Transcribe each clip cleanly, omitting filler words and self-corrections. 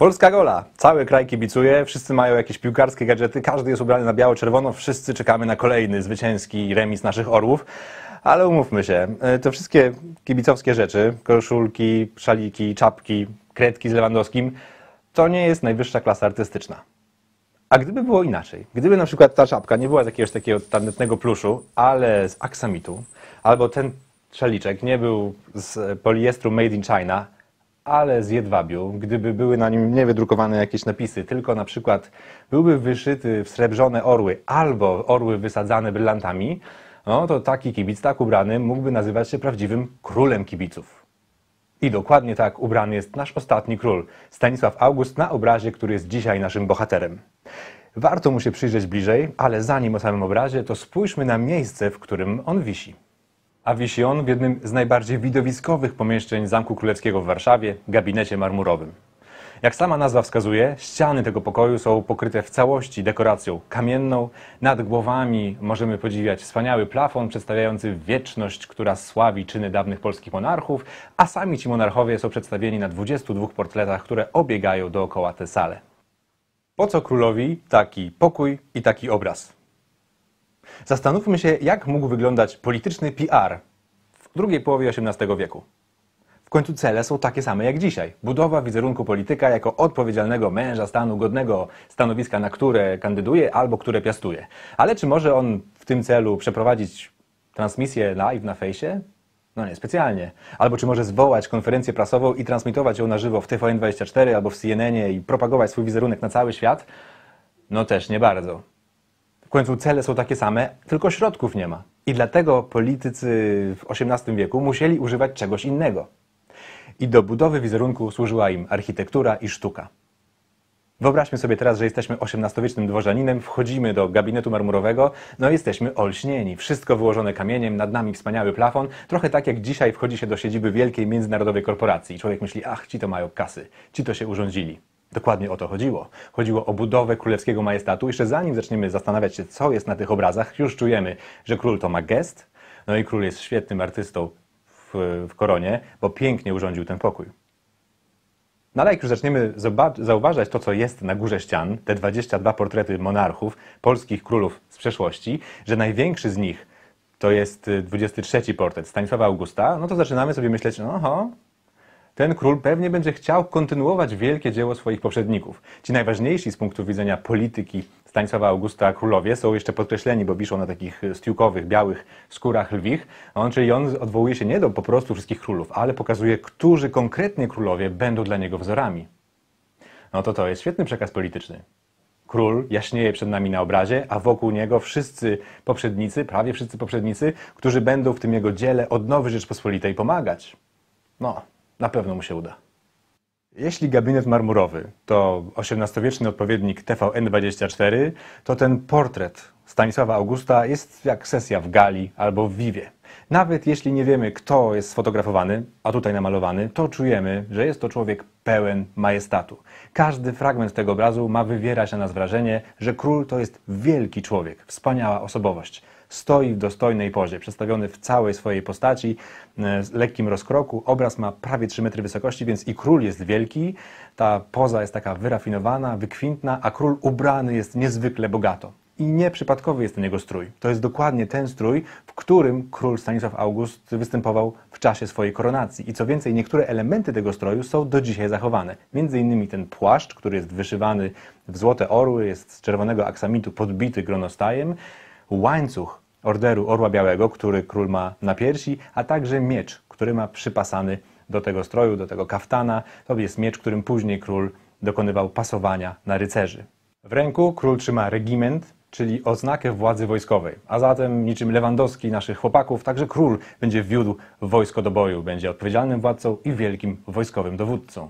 Polska gola. Cały kraj kibicuje, wszyscy mają jakieś piłkarskie gadżety, każdy jest ubrany na biało-czerwono, wszyscy czekamy na kolejny zwycięski remis naszych orłów. Ale umówmy się, to wszystkie kibicowskie rzeczy, koszulki, szaliki, czapki, kredki z Lewandowskim, to nie jest najwyższa klasa artystyczna. A gdyby było inaczej, gdyby na przykład ta czapka nie była z jakiegoś takiego tandetnego pluszu, ale z aksamitu, albo ten szaliczek nie był z poliestru made in China, ale z jedwabiu, gdyby były na nim nie wydrukowane jakieś napisy, tylko na przykład byłby wyszyty w srebrzone orły albo orły wysadzane brylantami, no to taki kibic, tak ubrany, mógłby nazywać się prawdziwym królem kibiców. I dokładnie tak ubrany jest nasz ostatni król, Stanisław August, na obrazie, który jest dzisiaj naszym bohaterem. Warto mu się przyjrzeć bliżej, ale zanim o samym obrazie, to spójrzmy na miejsce, w którym on wisi. A wisi on w jednym z najbardziej widowiskowych pomieszczeń Zamku Królewskiego w Warszawie, gabinecie marmurowym. Jak sama nazwa wskazuje, ściany tego pokoju są pokryte w całości dekoracją kamienną. Nad głowami możemy podziwiać wspaniały plafon przedstawiający wieczność, która sławi czyny dawnych polskich monarchów, a sami ci monarchowie są przedstawieni na 22 portretach, które obiegają dookoła tę salę. Po co królowi taki pokój i taki obraz? Zastanówmy się, jak mógł wyglądać polityczny PR w drugiej połowie XVIII wieku. W końcu cele są takie same jak dzisiaj. Budowa wizerunku polityka jako odpowiedzialnego męża stanu, godnego stanowiska, na które kandyduje albo które piastuje. Ale czy może on w tym celu przeprowadzić transmisję live na fejsie? No nie specjalnie. Albo czy może zwołać konferencję prasową i transmitować ją na żywo w TVN24 albo w CNN-ie i propagować swój wizerunek na cały świat? No też nie bardzo. W końcu cele są takie same, tylko środków nie ma. I dlatego politycy w XVIII wieku musieli używać czegoś innego. I do budowy wizerunku służyła im architektura i sztuka. Wyobraźmy sobie teraz, że jesteśmy XVIII-wiecznym dworzaninem, wchodzimy do gabinetu marmurowego, no i jesteśmy olśnieni. Wszystko wyłożone kamieniem, nad nami wspaniały plafon. Trochę tak jak dzisiaj wchodzi się do siedziby wielkiej międzynarodowej korporacji. Człowiek myśli, ach, ci to mają kasy, ci to się urządzili. Dokładnie o to chodziło. Chodziło o budowę królewskiego majestatu. Jeszcze zanim zaczniemy zastanawiać się, co jest na tych obrazach, już czujemy, że król to ma gest. No i król jest świetnym artystą w koronie, bo pięknie urządził ten pokój. No ale jak już zaczniemy zauważać to, co jest na górze ścian, te 22 portrety monarchów, polskich królów z przeszłości, że największy z nich to jest 23 portret Stanisława Augusta, no to zaczynamy sobie myśleć, no oho, ten król pewnie będzie chciał kontynuować wielkie dzieło swoich poprzedników. Ci najważniejsi z punktu widzenia polityki Stanisława Augusta królowie są jeszcze podkreśleni, bo wiszą na takich stiukowych, białych skórach lwich. Czyli on odwołuje się nie do po prostu wszystkich królów, ale pokazuje, którzy konkretnie królowie będą dla niego wzorami. No to jest świetny przekaz polityczny. Król jaśnieje przed nami na obrazie, a wokół niego wszyscy poprzednicy, prawie wszyscy poprzednicy, którzy będą w tym jego dziele odnowy Rzeczpospolitej pomagać. No, na pewno mu się uda. Jeśli gabinet marmurowy to XVIII-wieczny odpowiednik TVN24, to ten portret Stanisława Augusta jest jak sesja w gali albo w Vivie. Nawet jeśli nie wiemy, kto jest sfotografowany, a tutaj namalowany, to czujemy, że jest to człowiek pełen majestatu. Każdy fragment tego obrazu ma wywierać na nas wrażenie, że król to jest wielki człowiek, wspaniała osobowość. Stoi w dostojnej pozie, przedstawiony w całej swojej postaci, z lekkim rozkroku. Obraz ma prawie 3 metry wysokości, więc i król jest wielki. Ta poza jest taka wyrafinowana, wykwintna, a król ubrany jest niezwykle bogato. I nieprzypadkowy jest ten jego strój. To jest dokładnie ten strój, w którym król Stanisław August występował w czasie swojej koronacji. I co więcej, niektóre elementy tego stroju są do dzisiaj zachowane. Między innymi ten płaszcz, który jest wyszywany w złote orły, jest z czerwonego aksamitu podbity gronostajem, łańcuch Orderu Orła Białego, który król ma na piersi, a także miecz, który ma przypasany do tego stroju, do tego kaftana. To jest miecz, którym później król dokonywał pasowania na rycerzy. W ręku król trzyma regiment, czyli oznakę władzy wojskowej. A zatem niczym Lewandowski naszych chłopaków, także król będzie wiódł wojsko do boju, będzie odpowiedzialnym władcą i wielkim wojskowym dowódcą.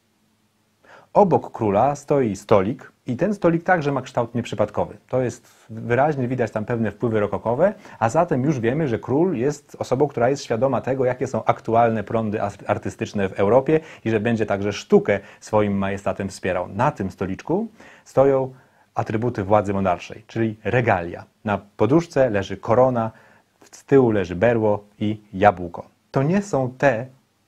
Obok króla stoi stolik i ten stolik także ma kształt nieprzypadkowy. To jest wyraźnie widać tam pewne wpływy rokokowe, a zatem już wiemy, że król jest osobą, która jest świadoma tego, jakie są aktualne prądy artystyczne w Europie i że będzie także sztukę swoim majestatem wspierał. Na tym stoliczku stoją atrybuty władzy monarszej, czyli regalia. Na poduszce leży korona, z tyłu leży berło i jabłko. To nie są te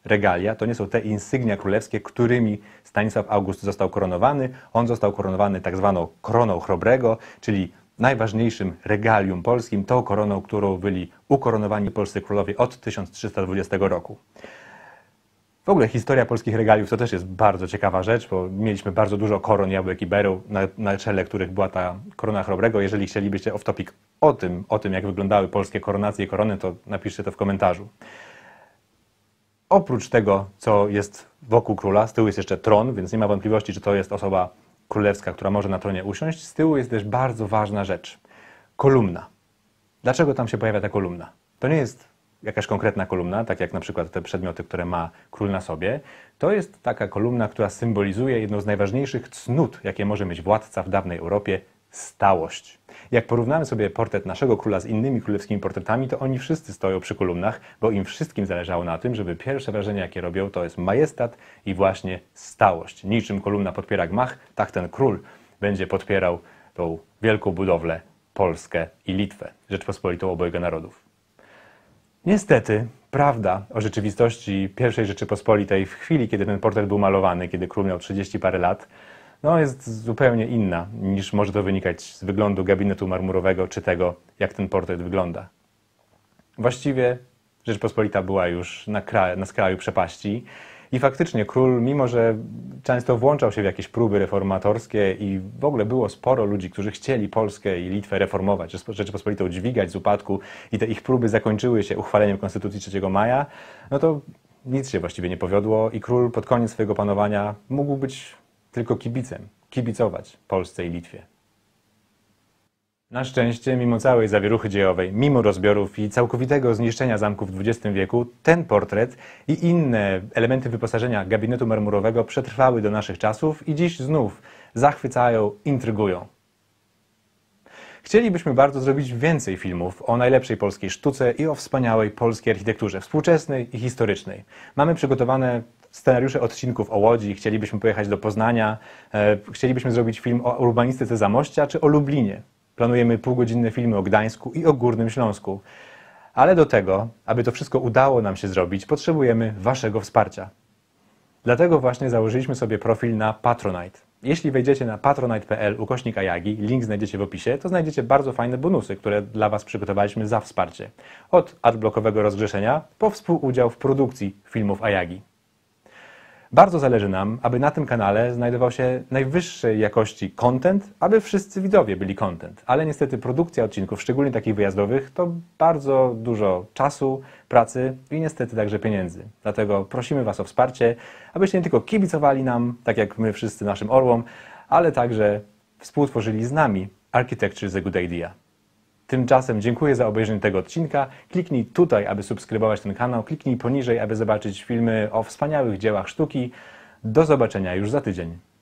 regalia, to nie są te insygnia królewskie, którymi Stanisław August został koronowany. On został koronowany tak zwaną koroną chrobrego, czyli najważniejszym regalium polskim, tą koroną, którą byli ukoronowani polscy królowie od 1320 roku. W ogóle historia polskich regaliów to też jest bardzo ciekawa rzecz, bo mieliśmy bardzo dużo koron jabłek i bereł, na czele których była ta korona chrobrego. Jeżeli chcielibyście off-topic o tym, jak wyglądały polskie koronacje i korony, to napiszcie to w komentarzu. Oprócz tego, co jest wokół króla, z tyłu jest jeszcze tron, więc nie ma wątpliwości, czy to jest osoba królewska, która może na tronie usiąść. Z tyłu jest też bardzo ważna rzecz. Kolumna. Dlaczego tam się pojawia ta kolumna? To nie jest jakaś konkretna kolumna, tak jak na przykład te przedmioty, które ma król na sobie. To jest taka kolumna, która symbolizuje jedną z najważniejszych cnót, jakie może mieć władca w dawnej Europie – stałość. Jak porównamy sobie portret naszego króla z innymi królewskimi portretami, to oni wszyscy stoją przy kolumnach, bo im wszystkim zależało na tym, żeby pierwsze wrażenie, jakie robią, to jest majestat i właśnie stałość. Niczym kolumna podpiera gmach, tak ten król będzie podpierał tą wielką budowlę Polskę i Litwę, Rzeczpospolitą obojga narodów. Niestety, prawda o rzeczywistości I Rzeczypospolitej w chwili, kiedy ten portret był malowany, kiedy król miał 30 parę lat, no jest zupełnie inna, niż może to wynikać z wyglądu gabinetu marmurowego, czy tego, jak ten portret wygląda. Właściwie Rzeczpospolita była już na skraju przepaści i faktycznie król, mimo że często włączał się w jakieś próby reformatorskie i w ogóle było sporo ludzi, którzy chcieli Polskę i Litwę reformować, Rzeczpospolitą dźwigać z upadku i te ich próby zakończyły się uchwaleniem Konstytucji 3 maja, no to nic się właściwie nie powiodło i król pod koniec swojego panowania mógł być tylko kibicem, kibicować Polsce i Litwie. Na szczęście, mimo całej zawieruchy dziejowej, mimo rozbiorów i całkowitego zniszczenia zamków w XX wieku, ten portret i inne elementy wyposażenia gabinetu marmurowego przetrwały do naszych czasów i dziś znów zachwycają, intrygują. Chcielibyśmy bardzo zrobić więcej filmów o najlepszej polskiej sztuce i o wspaniałej polskiej architekturze, współczesnej i historycznej. Mamy przygotowane scenariusze odcinków o Łodzi, chcielibyśmy pojechać do Poznania, chcielibyśmy zrobić film o urbanistyce Zamościa czy o Lublinie. Planujemy półgodzinne filmy o Gdańsku i o Górnym Śląsku. Ale do tego, aby to wszystko udało nam się zrobić, potrzebujemy Waszego wsparcia. Dlatego właśnie założyliśmy sobie profil na Patronite. Jeśli wejdziecie na patronite.pl/Ayagi, link znajdziecie w opisie, to znajdziecie bardzo fajne bonusy, które dla Was przygotowaliśmy za wsparcie. Od adblockowego rozgrzeszenia po współudział w produkcji filmów Ayagi. Bardzo zależy nam, aby na tym kanale znajdował się najwyższej jakości content, aby wszyscy widzowie byli content. Ale niestety produkcja odcinków, szczególnie takich wyjazdowych, to bardzo dużo czasu, pracy i niestety także pieniędzy. Dlatego prosimy Was o wsparcie, abyście nie tylko kibicowali nam, tak jak my wszyscy naszym orłom, ale także współtworzyli z nami Architecture is a Good Idea. Tymczasem dziękuję za obejrzenie tego odcinka. Kliknij tutaj, aby subskrybować ten kanał. Kliknij poniżej, aby zobaczyć filmy o wspaniałych dziełach sztuki. Do zobaczenia już za tydzień.